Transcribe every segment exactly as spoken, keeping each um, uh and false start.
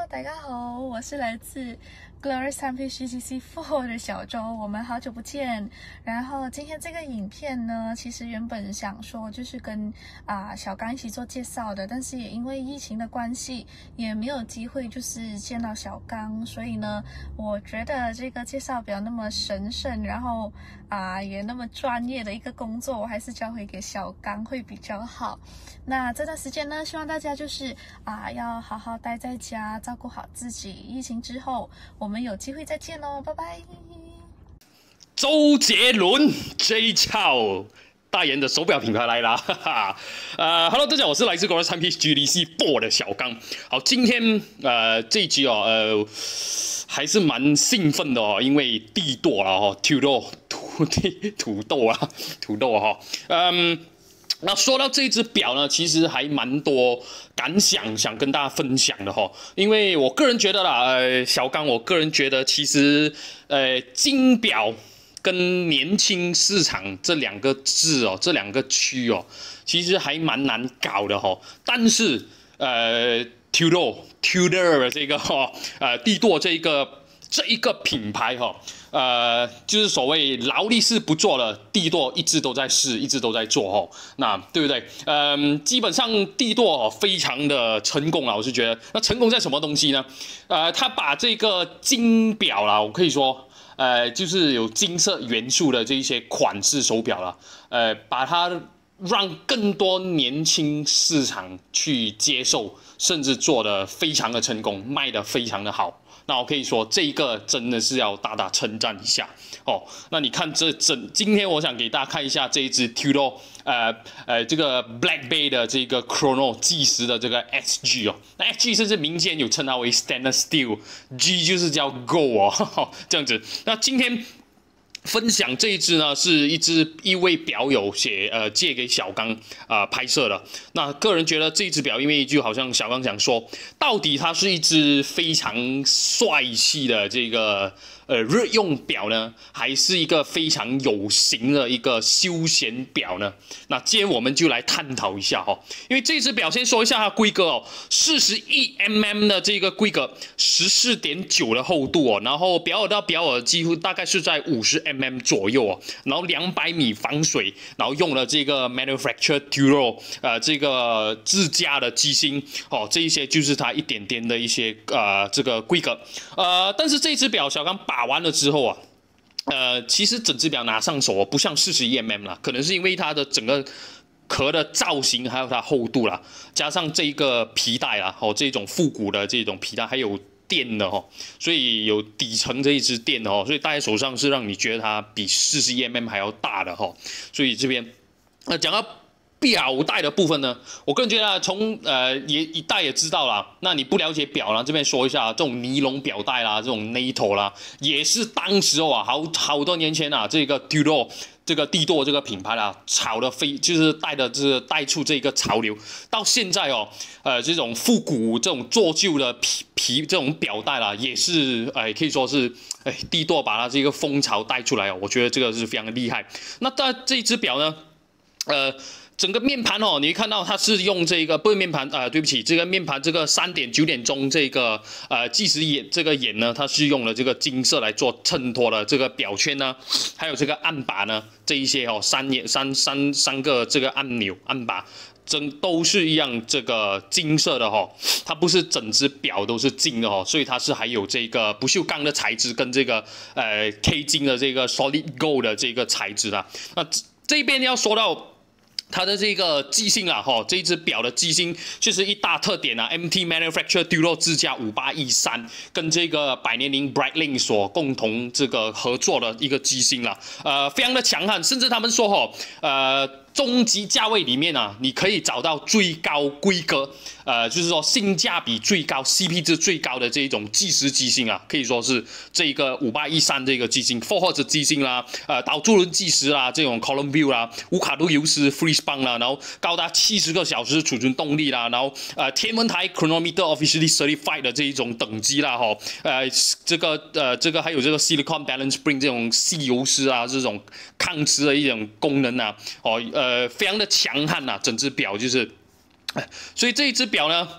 大家好，我是来自 Glorious Timepiece G T C 四的小周，我们好久不见。然后今天这个影片呢，其实原本想说就是跟啊、呃、小刚一起做介绍的，但是也因为疫情的关系，也没有机会就是见到小刚，所以呢，我觉得这个介绍不要那么神圣，然后啊、呃、也那么专业的一个工作，我还是交回给小刚会比较好。那这段时间呢，希望大家就是啊、呃、要好好待在家，照顾好自己。疫情之后，我们有机会再见哦，拜拜。 周杰伦 J Chow 代言的手表品牌来啦，哈哈。呃 ，Hello， 大家好，我是来自 Glorious Timepiece G T C 四的小刚。好，今天呃这一集哦，呃还是蛮兴奋的哦，因为地舵了哦，土豆土地土豆啊，土豆哈、哦，嗯。那说到这只表呢，其实还蛮多感想想跟大家分享的哈，因为我个人觉得啦，呃，小刚，我个人觉得其实，呃，金表跟年轻市场这两个字哦，这两个区哦，其实还蛮难搞的哈，但是呃 ，Tudor Tudor 这个哈，呃，帝舵这一个这一个品牌哈。呃，就是所谓劳力士不做了，帝舵一直都在试，一直都在做哦。那对不对？嗯，基本上帝舵非常的成功了，我是觉得。那成功在什么东西呢？呃，他把这个金表啦，我可以说，呃，就是有金色元素的这一些款式手表啦，呃，把它让更多年轻市场去接受，甚至做得非常的成功，卖得非常的好。那我可以说，这一个真的是要大大称赞一下哦。那你看这整，今天我想给大家看一下这一支 Tudor 呃呃这个 Black Bay 的这个 Chrono 计时的这个 S G 哦。那 S G 甚至民间有称它为 Stainless Steel，G 就是叫 Gold 哦，呵呵这样子。那今天分享这一支呢，是一支一位表友写呃借给小刚啊、呃、拍摄的。那个人觉得这一支表，因为就好像小刚想说，到底它是一支非常帅气的这个呃日用表呢，还是一个非常有型的一个休闲表呢？那今天我们就来探讨一下哈、哦。因为这支表先说一下它的规格哦，四十一 mm 的这个规格，十四点九的厚度哦，然后表耳到表耳几乎大概是在五十 mm 左右哦，然后两百米防水，然后用了这个 manufacture Tudor 呃这个自家的机芯哦，这一些就是它一点点的一些呃这个规格呃，但是这只表小刚把完了之后啊。呃，其实整只表拿上手哦，不像四十一 mm 啦，可能是因为它的整个壳的造型，还有它厚度啦，加上这个皮带啦，哦，这种复古的这种皮带，还有垫的哦，所以有底层这一支垫的哦，所以戴在手上是让你觉得它比四十一 mm 还要大的哦，所以这边那讲到表带的部分呢，我个人觉得从呃也一戴也知道啦。那你不了解表啦，这边说一下，这种尼龙表带啦，这种 NATO 啦，也是当时哦啊，好好多年前啊，这个 Tudor 这个帝舵这个品牌啦，炒的非就是带的这带出这个潮流，到现在哦，呃这种复古这种做旧的皮皮这种表带啦，也是哎可以说是哎帝舵把它这个风潮带出来哦，我觉得这个是非常的厉害。那在这一只表呢，呃。整个面盘哦，你会看到它是用这个不是面盘啊、呃，对不起，这个面盘这个三点九点钟这个呃计时眼这个眼呢，它是用了这个金色来做衬托的这个表圈呢，还有这个按把呢，这一些哦三眼三三三个这个按钮按把。真都是一样，这个金色的哈、哦，它不是整只表都是金的哦，所以它是还有这个不锈钢的材质跟这个呃 K 金的这个 Solid Gold 的这个材质啊。那这边要说到。它的这个机芯啊，哈，这一只表的机芯就是一大特点啊 ，M T Manufacture Tudor 自家五八一三跟这个百年灵 Breitling 所共同这个合作的一个机芯啦，呃，非常的强悍，甚至他们说哈，呃。中级价位里面啊，你可以找到最高规格，呃，就是说性价比最高、C P 值最高的这一种计时机芯啊，可以说是这个五八一三这个机芯 ，Four Hertz 机芯啦，呃，导柱轮计时啦，这种 Column View 啦，无卡度游时 Freeze Bang 啦，然后高达七十个小时储存动力啦，然后呃天文台 Chronometer Officially Certified 的这一种等级啦，哈，呃，这个呃这个还有这个 Silicon Balance Spring 这种细游丝啊，这种抗磁的一种功能啊，哦，呃，非常的强悍呐、啊，整只表就是，所以这一只表呢。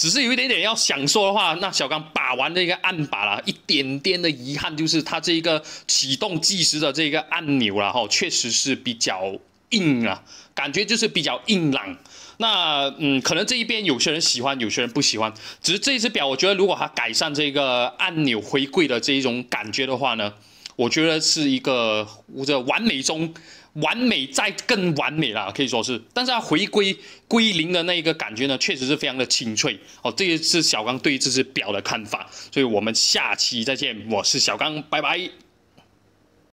只是有一点点要享受的话，那小刚把玩的一个按把啦，一点点的遗憾就是它这一个启动计时的这个按钮啦，哈，确实是比较硬啊，感觉就是比较硬朗。那嗯，可能这一边有些人喜欢，有些人不喜欢。只是这一只表，我觉得如果它改善这个按钮回归的这一种感觉的话呢，我觉得是一个这完美中完美再更完美啦，可以说是。但是它回归归零的那一个感觉呢，确实是非常的清脆。哦，这也是小刚对这只表的看法。所以我们下期再见，我是小刚，拜拜。